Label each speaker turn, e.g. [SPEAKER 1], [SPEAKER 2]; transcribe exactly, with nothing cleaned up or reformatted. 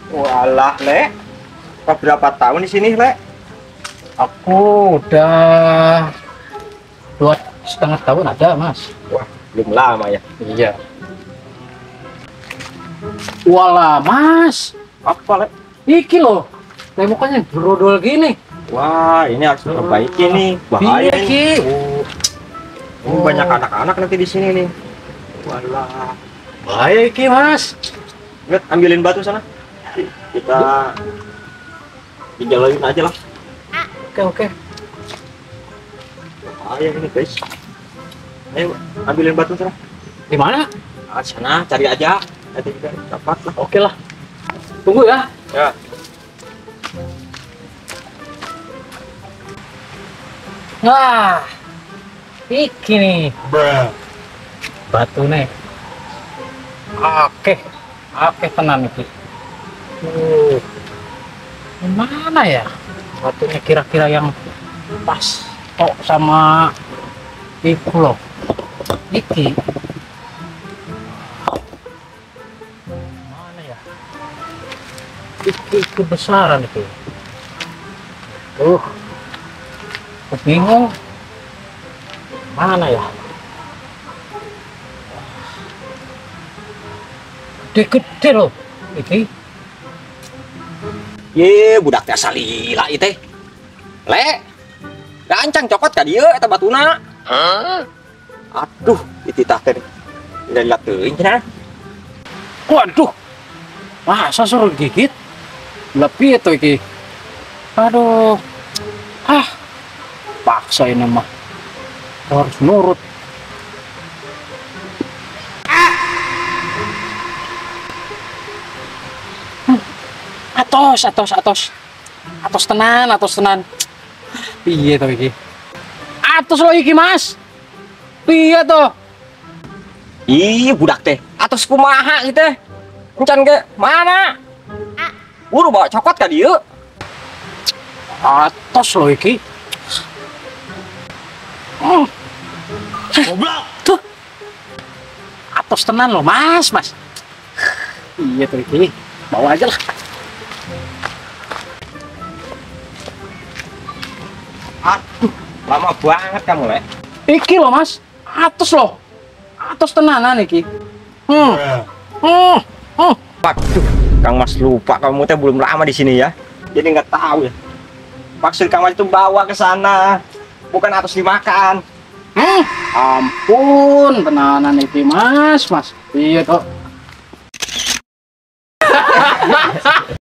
[SPEAKER 1] Walah, Le. Kau berapa tahun di sini, Le?
[SPEAKER 2] Aku udah dua setengah tahun ada, Mas.
[SPEAKER 1] Wah, belum lama ya.
[SPEAKER 2] Iya. Walah, Mas.
[SPEAKER 1] Apa, Le?
[SPEAKER 2] Iki loh. Temboknya brodol gini.
[SPEAKER 1] Wah, ini harus diperbaiki nih. Bahaya
[SPEAKER 2] Iya,
[SPEAKER 1] ini.
[SPEAKER 2] Ki.
[SPEAKER 1] Oh, ini banyak anak-anak nanti di sini nih. Walah.
[SPEAKER 2] Bahaya iki, Mas.
[SPEAKER 1] Lihat, ambilin batu sana. Kita dijalanin aja lah.
[SPEAKER 2] Oke, oke.
[SPEAKER 1] Bahaya ini, guys. Ayo, ambilin batu sana.
[SPEAKER 2] Di mana?
[SPEAKER 1] Ah, sana cari aja. Nanti kita dapat lah.
[SPEAKER 2] Oke lah. Tunggu ya.
[SPEAKER 1] Ya.
[SPEAKER 2] Wah. Iki nih.
[SPEAKER 1] Bruh.
[SPEAKER 2] Batu nih. Oke. Oke, tenang iki. Uh. Mana ya? Batunya kira-kira yang pas kok sama itu loh. Iki. Mana ya? Iki kebesaran itu. Uh. Aku bingung. Mana ya? Gede-gede loh. Iki.
[SPEAKER 1] Ye, budak teh salila ieu teh. Le. Gancang cokot ka dieu eta batuna. Hah? Aduh, itu tah teh. Lihat teuing cenah.
[SPEAKER 2] Waduh. Masa suruh gigit? Lebih itu iki. Aduh. Ah. Paksa ini mah. Harus nurut. Hmm. Atos, atos, atos. Atos tenan, atos tenan. Piye to iki? Atos lo iki, Mas. Piye to?
[SPEAKER 1] Ih, budak teh. Atos kumaha ieu teh? Encan ge mana? Buru bawa cokot ka dieu.
[SPEAKER 2] Atos lo iki. Oh.
[SPEAKER 1] Goblok.
[SPEAKER 2] Tuh. Atos tenan lo, Mas, Mas. Iya tuh iki. Bawa aja lah.
[SPEAKER 1] Aduh, lama banget kamu, Le.
[SPEAKER 2] Iki lo, Mas. Atos lo. Atos tenanan iki. Hmm. Hmm. Hmm.
[SPEAKER 1] Waduh, Kang Mas lupa kamu teh belum lama di sini ya. Jadi nggak tahu ya. Maksud Kang Mas itu bawa ke sana, bukan atos dimakan.
[SPEAKER 2] Hmm. Ampun, tenanan iki, Mas, Mas. Iya toh.